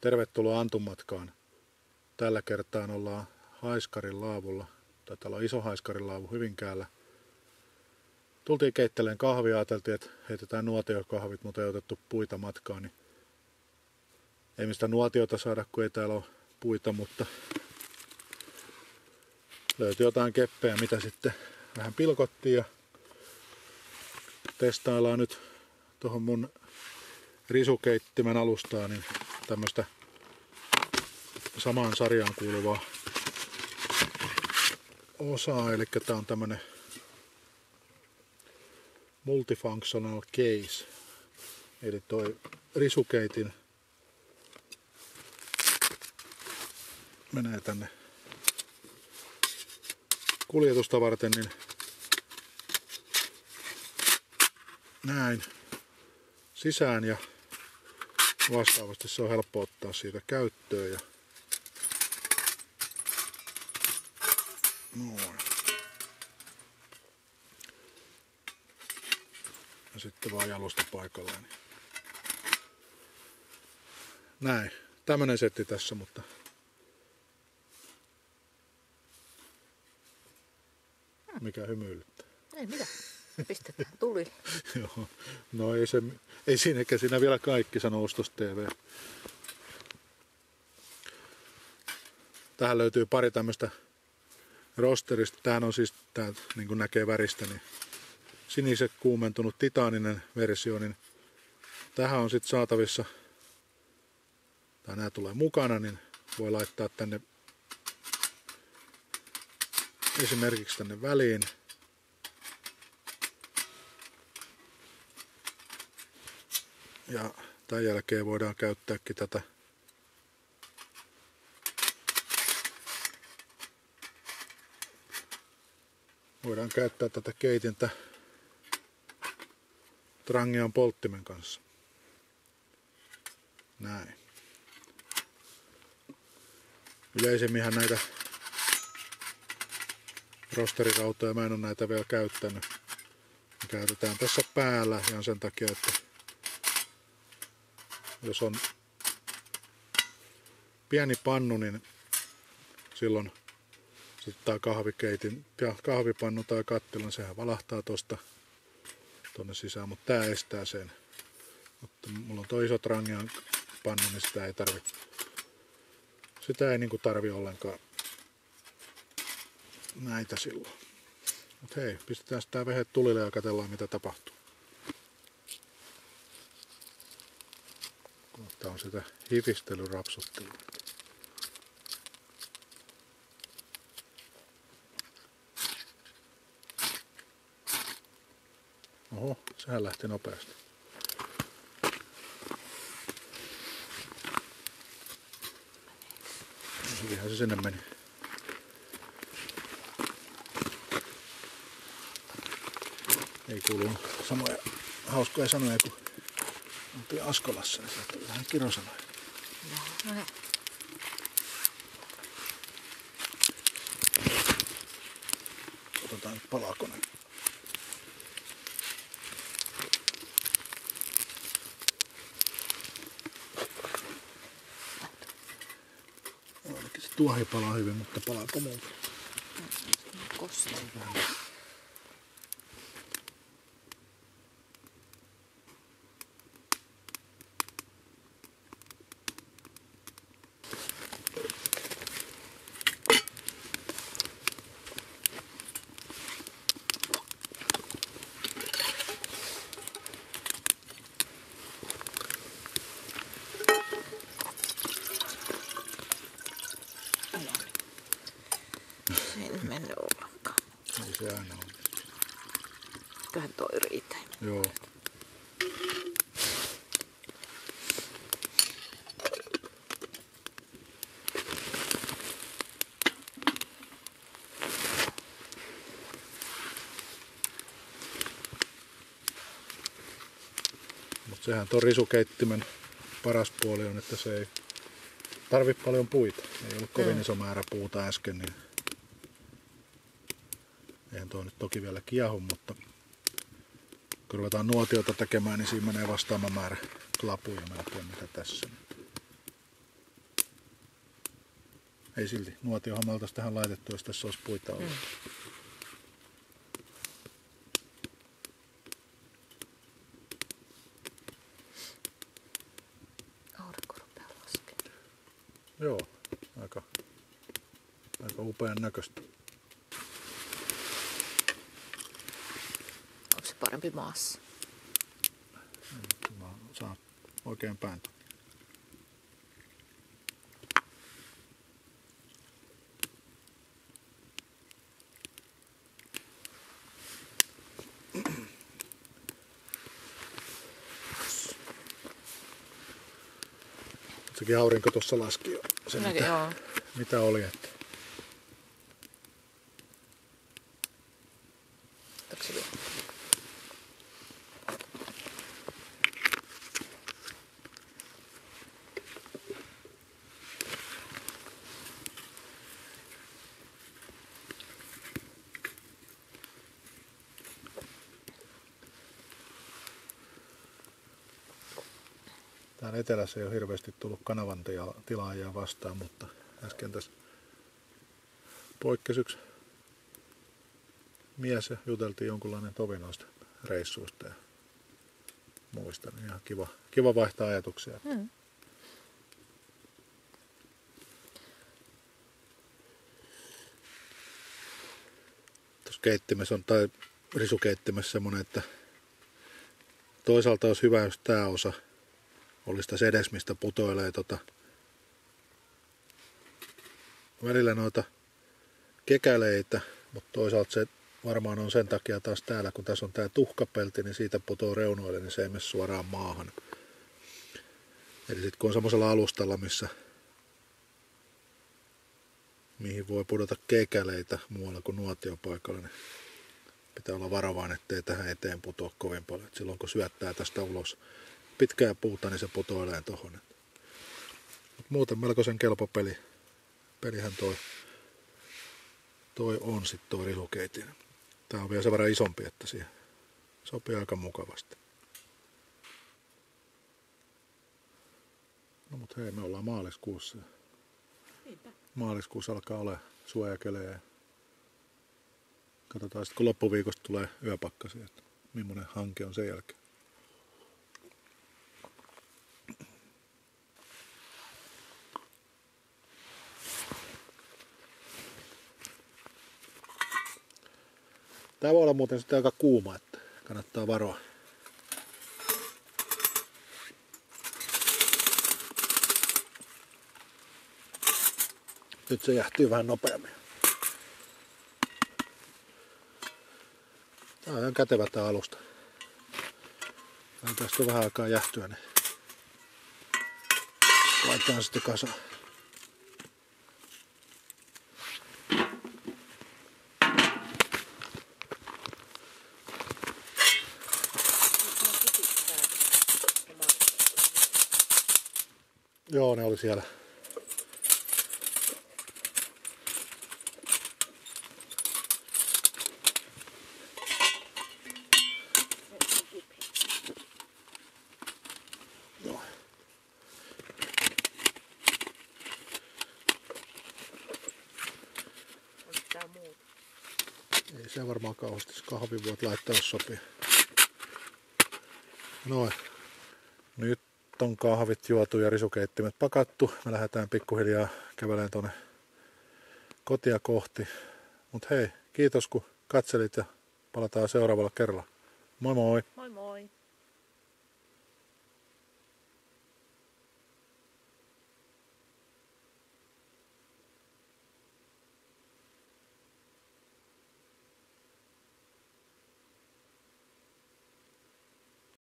Tervetuloa Antumatkaan. Tällä kertaa ollaan Haiskarin laavulla. Taitaa olla iso Haiskarin laavu Hyvinkäällä. Tultiin keittelemään kahvia, ajateltiin, että heitetään nuotiokahvit, mutta ei otettu puita matkaan. Niin ei mistä nuotiota saada, kun ei täällä ole puita, mutta löytyi jotain keppejä, mitä sitten vähän pilkottiin ja testaillaan nyt tuohon mun risukeittimen alustaa niin tämmöistä samaan sarjaan kuuluvaa osaa, eli tää on tämmönen multifunctional case, eli toi risukeitin menee tänne kuljetusta varten, niin näin sisään ja vastaavasti se on helppo ottaa siitä käyttöön. Ja noin. Ja sitten vaan jalusta paikalleen. Näin. Tämmönen setti tässä, mutta mikä hymyilyttää? Ei mitään. Pistetään tuli. Joo. No ei siinä vielä kaikki, sanoo Ostos TV. Tähän löytyy pari tämmöistä rosterista. Tämähän on siis, tää niin kuin näkee väristä, niin siniset kuumentunut titaaninen versio, niin tähän on sitten saatavissa, tai nämä tulee mukana, niin voi laittaa tänne esimerkiksi tänne väliin. Ja tämän jälkeen voidaan käyttääkin tätä keitintä Trangian polttimen kanssa. Näin. Yleisemminhän näitä rosterirautoja, mä en ole näitä vielä käyttänyt. Me käytetään tässä päällä ihan sen takia, että jos on pieni pannu, niin silloin sitten tämä kahvipannu tai kattila, niin sehän valahtaa tuosta tuonne sisään, mutta tämä estää sen. Mutta mulla on tuo iso Trangian pannu, niin sitä ei niinku tarvi ollenkaan näitä silloin. Mut hei, pistetään tää vehe tulille ja katsellaan mitä tapahtuu. Tää on sitä hifistelyrapsuttelua. Oho, sehän lähti nopeasti. Hyvinhän se sinne meni. Ei kuulu samoja hauskoja sanoja kuin oltiin Askolassa, niin sieltä oli vähän kirosanoja. No he. Otetaan nyt palakonen. Ainakin se tuohi palaa hyvin, mutta palaako muuta? Kostaa. Se ei nyt mennyt ollenkaan. Ei se aina ole. Kyllähän toi riittää. Joo. Mutta sehän tuon risukeittimen paras puoli on, että se ei tarvi paljon puita. Ei ollut kovin iso määrä puuta äsken, niin eihän tuo nyt toki vielä kiehu, mutta kun ruvetaan nuotiota tekemään, niin siinä menee vastaava määrä klapuja melkein mitä tässä. ei silti. Nuotiohan me oltaisiin tähän laitettu, jos tässä olisi puita ollut. Aurinko rupeaa laskemaan. Joo, aika upean näköistä. Onko se parempi maassa? Mä saan oikein päin. Sekin aurinko tuossa laski jo. Se mitä oli. Että. Täällä etelässä ei ole hirveästi tullut kanavan tilaajia vastaan, mutta äsken tässä poikkesi yksi mies ja juteltiin jonkunlainen tovi noista reissuista ja muista. Niin ihan kiva vaihtaa ajatuksia. Tuossa keittimessä on, tai risukeittimessä semmoinen, että toisaalta olisi hyvä, jos tämä osa olisi tässä edes, mistä putoilee välillä noita kekäleitä, mutta toisaalta se varmaan on sen takia taas täällä, kun tässä on tää tuhkapelti, niin siitä putoo reunoille, niin se ei mene suoraan maahan. Eli sitten kun on semmoisella alustalla, mihin voi pudota kekäleitä muualla kuin nuotiopaikalla, niin pitää olla varovainen, ettei tähän eteen putoa kovin paljon. Et silloin kun syöttää tästä ulos pitkää puuta, niin se putoilee tohon. Muuten melkoisen kelpo peli. Pelihän toi on sitten toi risukeitin. Tää on vielä sen verran isompi, että siihen sopii aika mukavasti. No mut hei, me ollaan maaliskuussa. Maaliskuussa alkaa olla suojakelejä. Katsotaan sitten kun loppuviikosta tulee yöpakkasia, että millainen hanke on sen jälkeen. Tää voi olla muuten sitten aika kuuma, että kannattaa varoa. Nyt se jähtyy vähän nopeammin. Tää on ihan kätevä tää alusta. Tästä on vähän aikaa jähtyä, niin laitetaan sitten kasaan. Joo, ne oli siellä. Joo. Ei se varmaan kauheasti kahvin voit laittaa, jos sopii. Noin. Nyt on kahvit juotu ja risukeittimet pakattu. Me lähdetään pikkuhiljaa kävelemään tuonne kotia kohti. Mut hei, kiitos kun katselit ja palataan seuraavalla kerralla. Moi moi!